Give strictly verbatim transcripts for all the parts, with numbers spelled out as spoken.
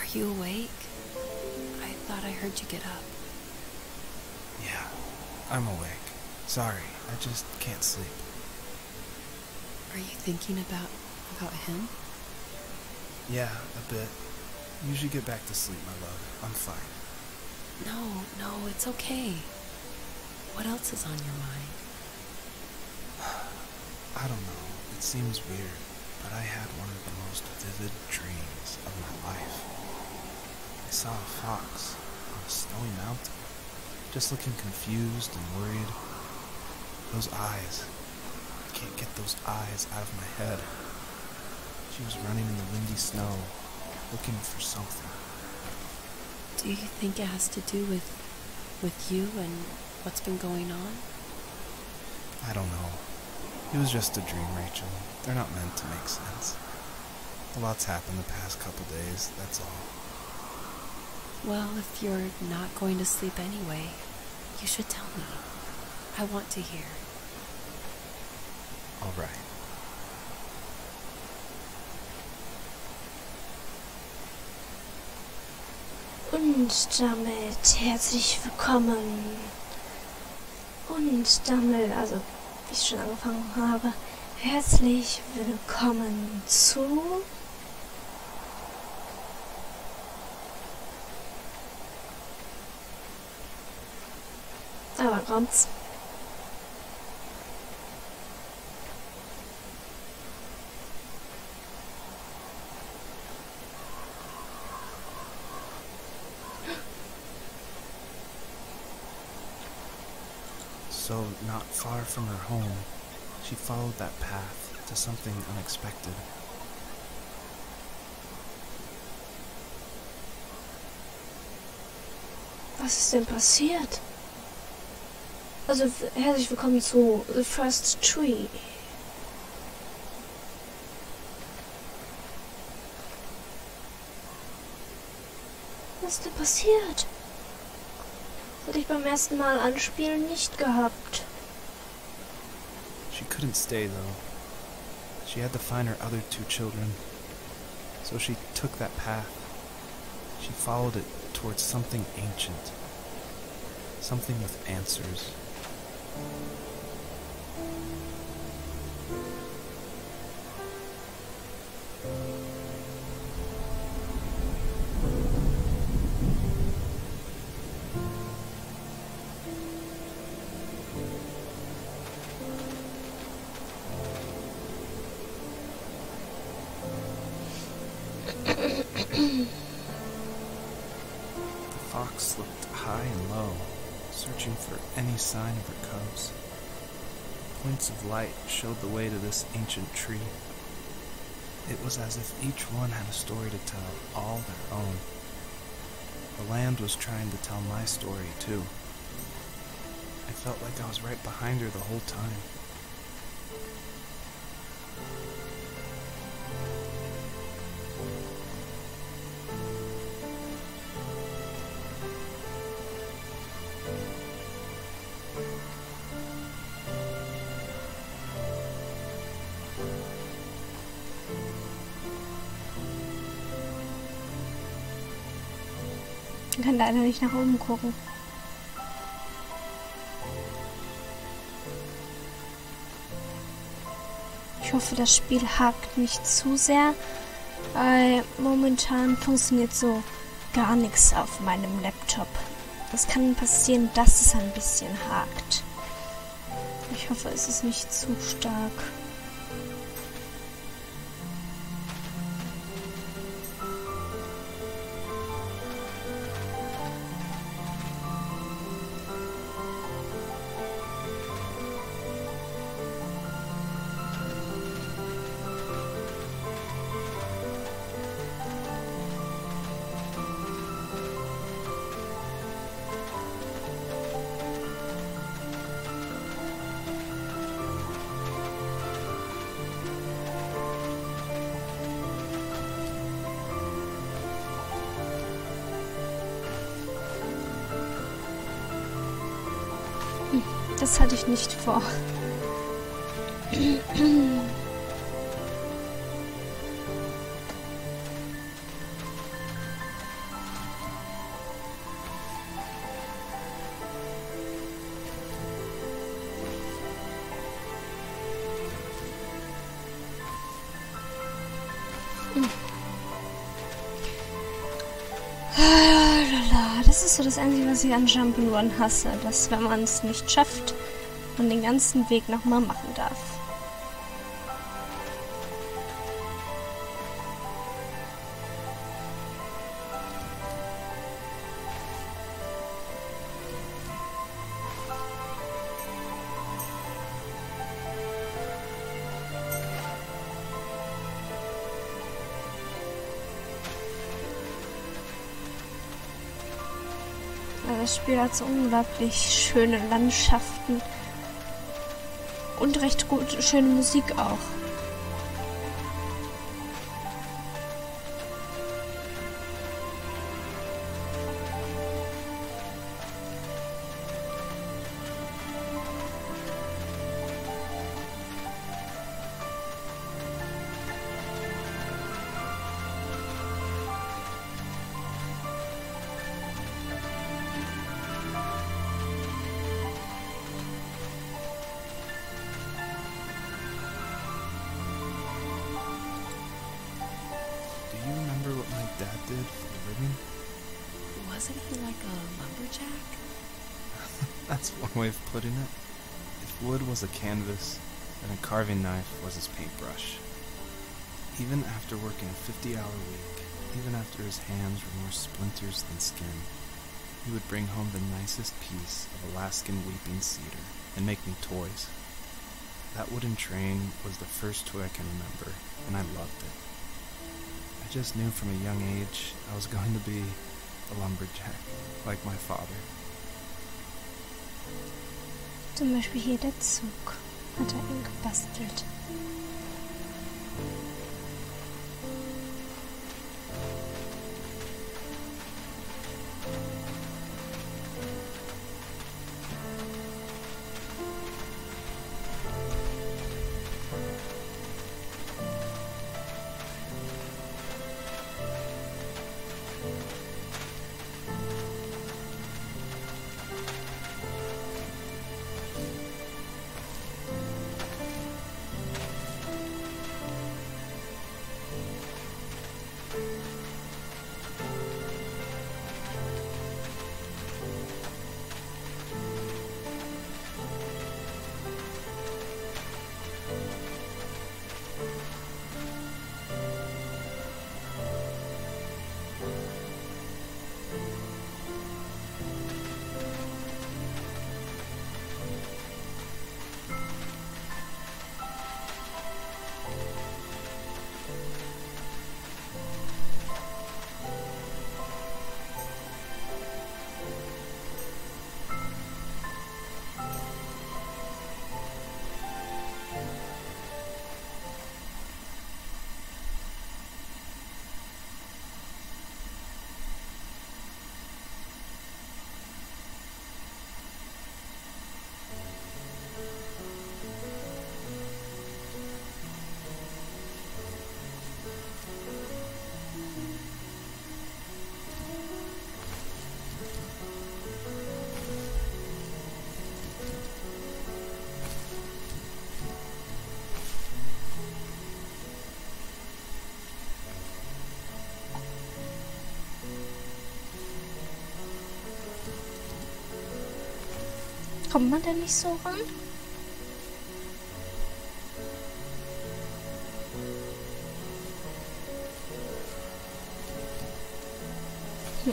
you awake? I thought I heard you get up. Yeah, I'm awake. Sorry, I just can't sleep. Are you thinking about about him? Yeah, a bit. Usually get back to sleep, my love. I'm fine. No, no, it's okay. What else is on your mind? I don't know. It seems weird, but I had one of the most vivid dreams of my life. I saw a fox on a snowy mountain, just looking confused and worried. Those eyes. I can't get those eyes out of my head. She was running in the windy snow, looking for something. Do you think it has to do with with you and what's been going on? I don't know. It was just a dream, Rachel. They're not meant to make sense. A lot's happened the past couple days, that's all. Well, if you're not going to sleep anyway, you should tell me. I want to hear. All right. Und damit herzlich willkommen. Und damit, also wie ich schon angefangen habe, herzlich willkommen zu aber kommt's. So, not far from her home, she followed that path to something unexpected. Was ist denn passiert? Also, herzlich willkommen zu The First Tree. Was ist denn passiert? Das hatte ich beim ersten Mal anspielen nicht gehabt. She couldn't stay, though. She had to find her other two children. So she took that path. She followed it towards something ancient. Something with answers. The fox looked high and low, searching for any sign of her cubs. Points of light showed the way to this ancient tree. It was as if each one had a story to tell, all their own. The land was trying to tell my story, too. I felt like I was right behind her the whole time. Ich kann leider nicht nach oben gucken. Ich hoffe, das Spiel hakt nicht zu sehr, weil momentan funktioniert so gar nichts auf meinem Laptop. Es kann passieren, dass es ein bisschen hakt. Ich hoffe, es ist nicht zu stark. Das hatte ich nicht vor. Das ist so das Einzige, was ich an Jump'n'Run hasse, dass wenn man es nicht schafft, man den ganzen Weg nochmal machen darf. Das Spiel hat so unglaublich schöne Landschaften und recht gut schöne Musik auch. Dad did for a living? Wasn't he like a lumberjack? That's one way of putting it. If wood was a canvas, then a carving knife was his paintbrush. Even after working a fifty-hour week, even after his hands were more splinters than skin, he would bring home the nicest piece of Alaskan weeping cedar and make me toys. That wooden train was the first toy I can remember, and I loved it. I just knew from a young age I was going to be a lumberjack, like my father. Zum Beispiel hier der Zug. Hat er ihn gebastelt. Kommt man denn nicht so ran? Hm.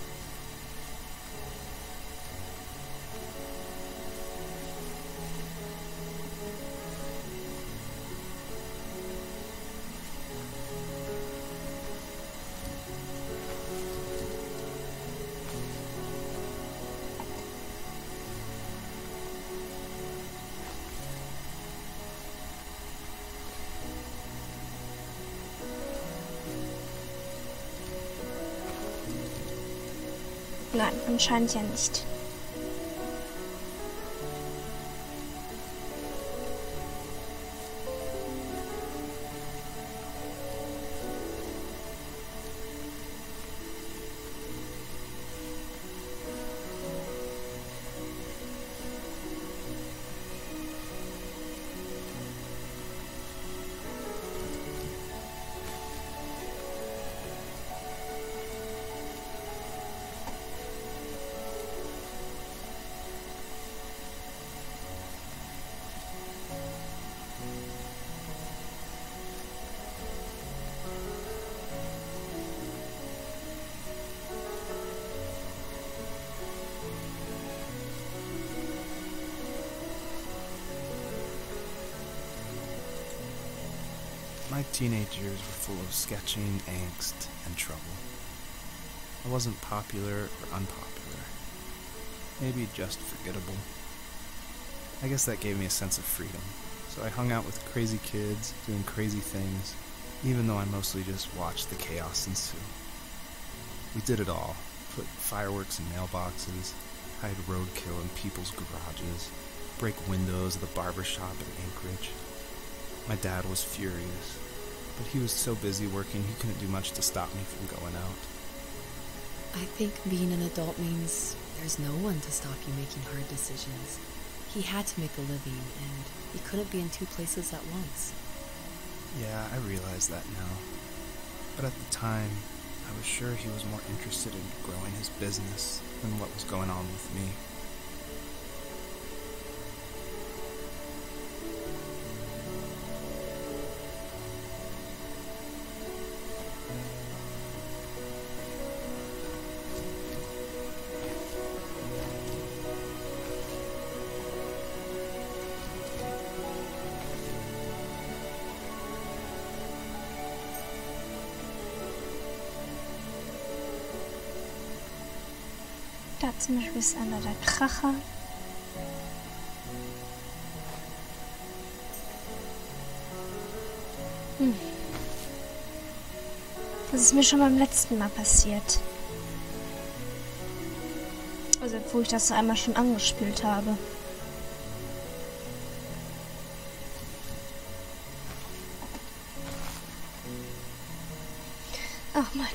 Nein, anscheinend ja nicht. My teenage years were full of sketching, angst, and trouble. I wasn't popular or unpopular. Maybe just forgettable. I guess that gave me a sense of freedom. So I hung out with crazy kids, doing crazy things, even though I mostly just watched the chaos ensue. We did it all. Put fireworks in mailboxes, hide roadkill in people's garages, break windows of the barber shop in Anchorage. My dad was furious, but he was so busy working he couldn't do much to stop me from going out. I think being an adult means there's no one to stop you making hard decisions. He had to make a living, and he couldn't be in two places at once. Yeah, I realize that now. But at the time, I was sure he was more interested in growing his business than what was going on with me. Da zum Beispiel ist einer der Kracher. Hm. Das ist mir schon beim letzten Mal passiert. Also, wo ich das so einmal schon angespielt habe. Ach Mann.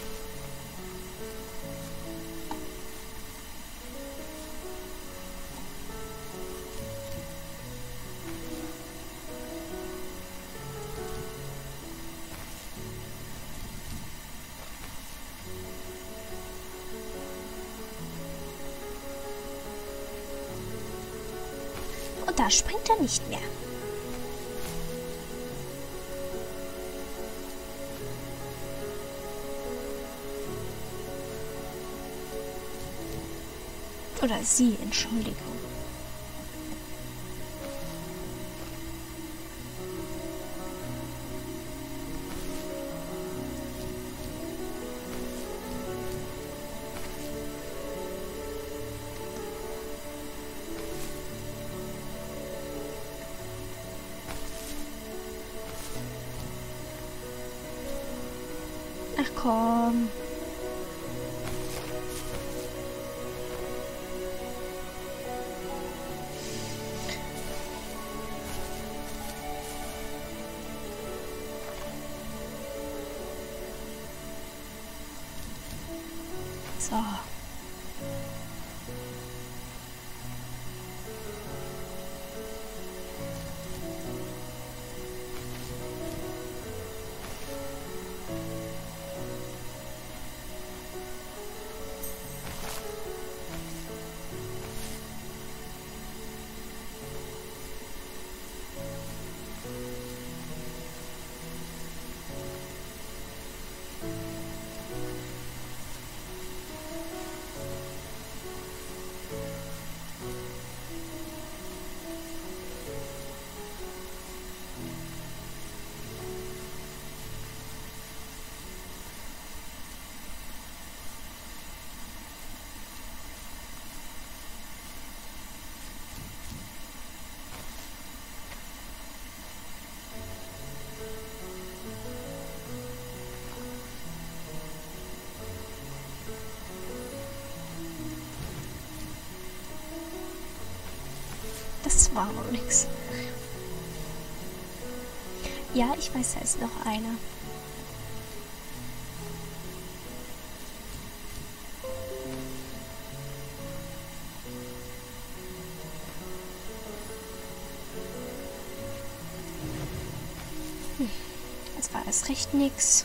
Und da springt er nicht mehr. Oder sie, Entschuldigung. Ach komm. So. Das war noch nix. Ja, ich weiß, da ist noch einer. Hm. Das war erst recht nix.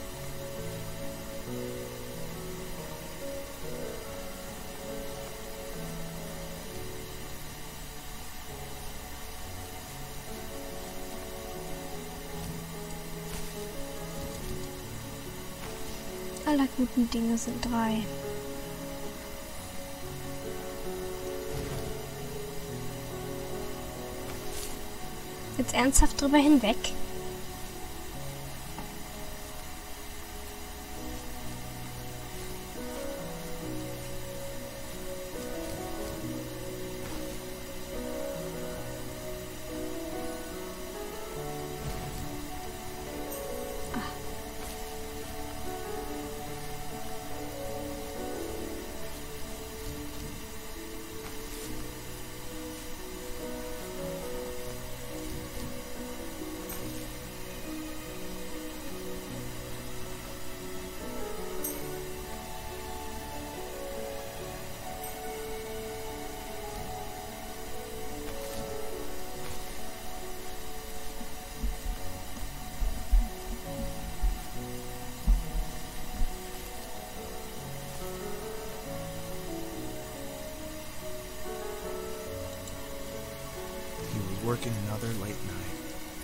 Aller guten Dinge sind drei. Jetzt ernsthaft drüber hinweg?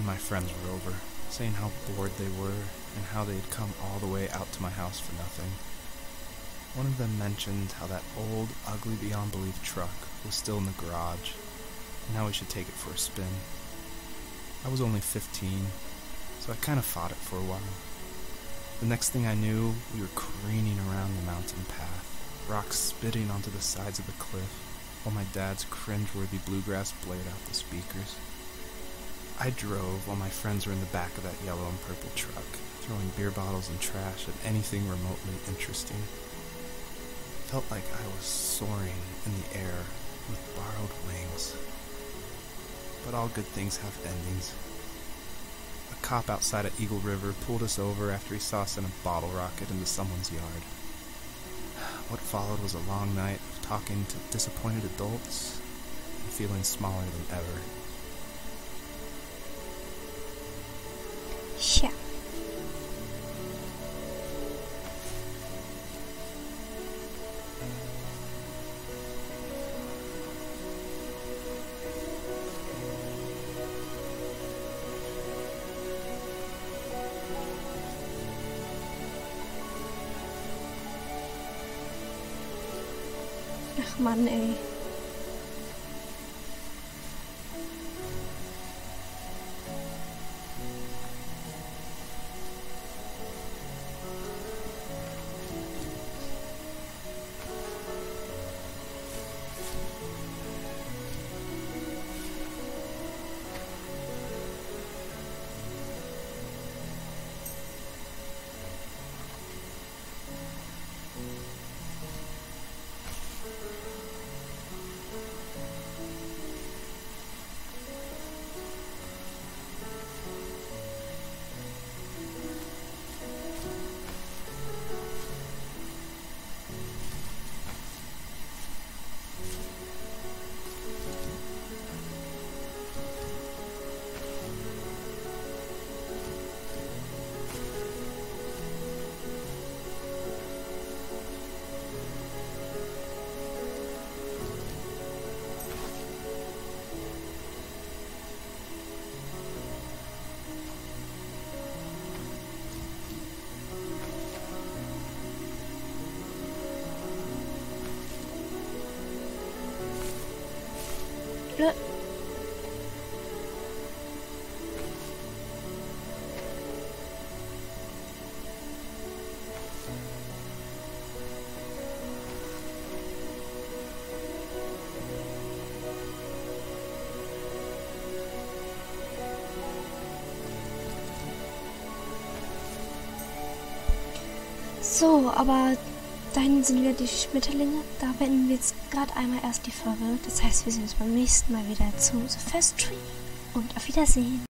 and my friends were over, saying how bored they were and how they had come all the way out to my house for nothing. One of them mentioned how that old, ugly beyond belief truck was still in the garage, and how we should take it for a spin. I was only fifteen, so I kind of fought it for a while. The next thing I knew, we were careening around the mountain path, rocks spitting onto the sides of the cliff, while my dad's cringeworthy bluegrass blared out the speakers. I drove while my friends were in the back of that yellow and purple truck, throwing beer bottles and trash at anything remotely interesting. Felt like I was soaring in the air with borrowed wings. But all good things have endings. A cop outside of Eagle River pulled us over after he saw us in a bottle rocket into someone's yard. What followed was a long night of talking to disappointed adults and feeling smaller than ever. Ja. Ach Mann, ey. Look. So, aber da hinten sind wieder die Schmetterlinge. Da beenden wir jetzt gerade einmal erst die Folge. Das heißt, wir sehen uns beim nächsten Mal wieder zu The First Tree. Und auf Wiedersehen.